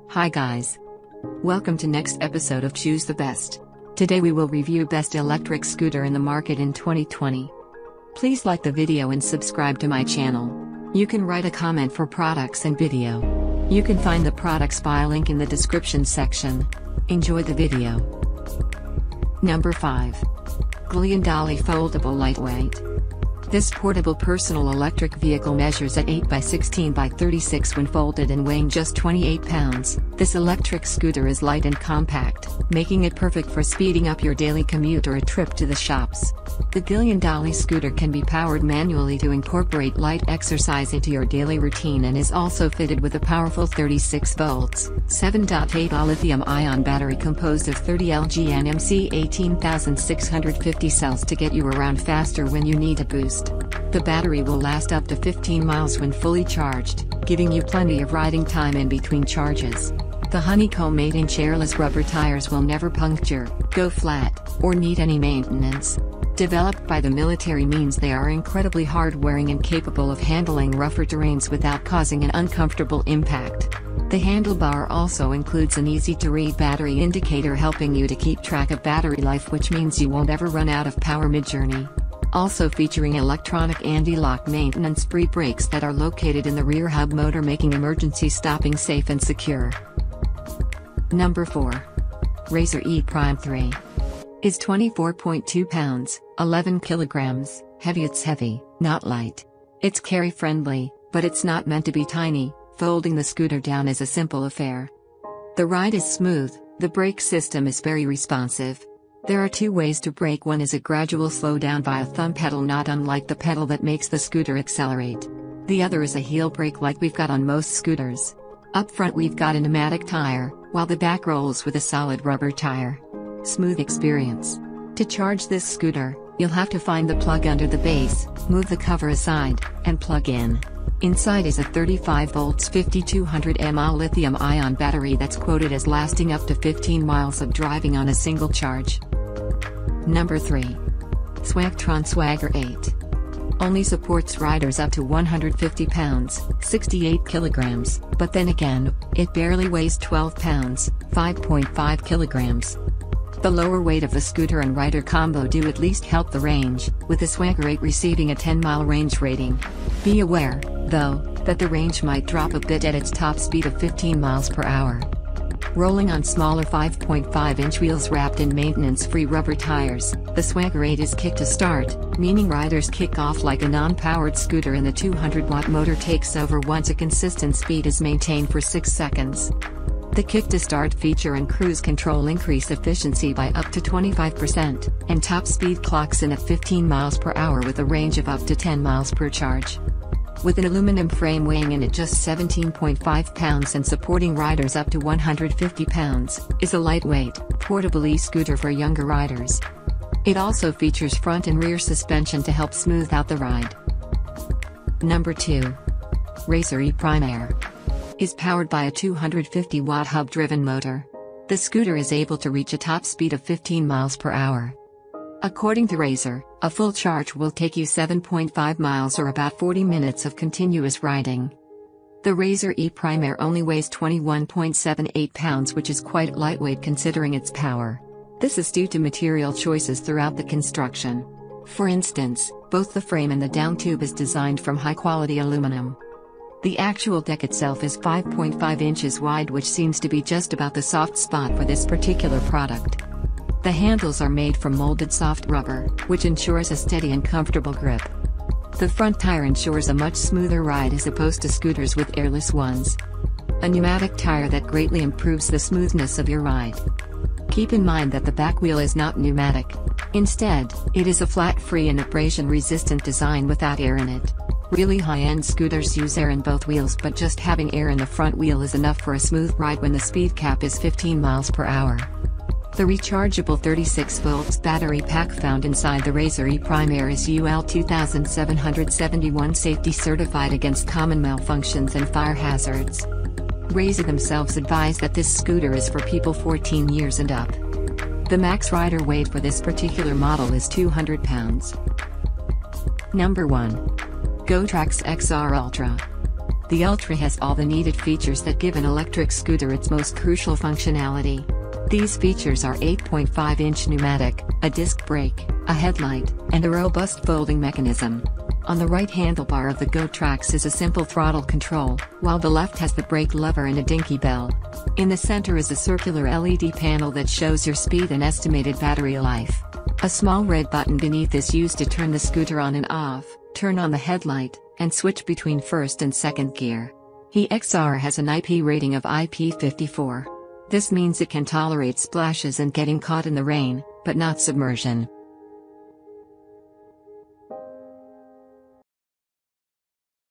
Hi guys. Welcome to next episode of Choose the Best. Today we will review best electric scooter in the market in 2020. Please like the video and subscribe to my channel. You can write a comment for products and video. You can find the products by link in the description section. Enjoy the video. Number 5. Giliandali Foldable Lightweight. This portable personal electric vehicle measures at 8 by 16 by 36 when folded and weighing just 28 pounds. This electric scooter is light and compact, making it perfect for speeding up your daily commute or a trip to the shops. The Giliandali scooter can be powered manually to incorporate light exercise into your daily routine and is also fitted with a powerful 36 volts, 7.8 lithium-ion battery composed of 30 LG NMC 18,650 cells to get you around faster when you need a boost. The battery will last up to 15 miles when fully charged, giving you plenty of riding time in between charges. The honeycomb 8-inch airless rubber tires will never puncture, go flat, or need any maintenance. Developed by the military means they are incredibly hard-wearing and capable of handling rougher terrains without causing an uncomfortable impact. The handlebar also includes an easy-to-read battery indicator helping you to keep track of battery life, which means you won't ever run out of power mid-journey. Also featuring electronic anti-lock maintenance-free brakes that are located in the rear hub motor, making emergency stopping safe and secure. Number 4. Razor E Prime 3. Is 24.2 pounds, 11 kilograms, heavy. It's heavy, not light. It's carry friendly, but it's not meant to be tiny. Folding the scooter down is a simple affair. The ride is smooth, the brake system is very responsive. There are two ways to brake. One is a gradual slowdown via thumb pedal, not unlike the pedal that makes the scooter accelerate. The other is a heel brake like we've got on most scooters. Up front we've got a pneumatic tire, while the back rolls with a solid rubber tire. Smooth experience. To charge this scooter, you'll have to find the plug under the base, move the cover aside, and plug in. Inside is a 35 volts 5200 mAh lithium-ion battery that's quoted as lasting up to 15 miles of driving on a single charge. Number 3. Swagtron Swagger 8. Only supports riders up to 150 pounds, 68 kilograms, but then again, it barely weighs 12 pounds, 5.5 kilograms. The lower weight of the scooter and rider combo do at least help the range, with the Swagger 8 receiving a 10-mile range rating. Be aware, though, that the range might drop a bit at its top speed of 15 miles per hour. Rolling on smaller 5.5-inch wheels wrapped in maintenance-free rubber tires, the Swagger 8 is kick to start, meaning riders kick off like a non-powered scooter and the 200-watt motor takes over once a consistent speed is maintained for 6 seconds. The kick-to-start feature and cruise control increase efficiency by up to 25%, and top speed clocks in at 15 miles per hour with a range of up to 10 miles per charge. With an aluminum frame weighing in at just 17.5 pounds and supporting riders up to 150 pounds, is a lightweight, portable e-scooter for younger riders. It also features front and rear suspension to help smooth out the ride. Number 2. Razor E Prime Air. Is powered by a 250-watt hub-driven motor. The scooter is able to reach a top speed of 15 miles per hour. According to Razor, a full charge will take you 7.5 miles or about 40 minutes of continuous riding. The Razor E Prime Air only weighs 21.78 pounds, which is quite lightweight considering its power. This is due to material choices throughout the construction. For instance, both the frame and the down tube is designed from high-quality aluminum. The actual deck itself is 5.5 inches wide, which seems to be just about the soft spot for this particular product. The handles are made from molded soft rubber, which ensures a steady and comfortable grip. The front tire ensures a much smoother ride as opposed to scooters with airless ones. A pneumatic tire that greatly improves the smoothness of your ride. Keep in mind that the back wheel is not pneumatic. Instead, it is a flat-free and abrasion-resistant design without air in it. Really high-end scooters use air in both wheels, but just having air in the front wheel is enough for a smooth ride when the speed cap is 15 miles per hour. The rechargeable 36 volts battery pack found inside the Razor E Prime Air is UL 2771 safety certified against common malfunctions and fire hazards. Razor themselves advise that this scooter is for people 14 years and up. The max rider weight for this particular model is 200 pounds. Number 1. GoTrax XR Ultra. The Ultra has all the needed features that give an electric scooter its most crucial functionality. These features are 8.5-inch pneumatic, a disc brake, a headlight, and a robust folding mechanism. On the right handlebar of the GoTrax is a simple throttle control, while the left has the brake lever and a dinky bell. In the center is a circular LED panel that shows your speed and estimated battery life. A small red button beneath is used to turn the scooter on and off, turn on the headlight, and switch between first and second gear. The XR has an IP rating of IP54. This means it can tolerate splashes and getting caught in the rain, but not submersion.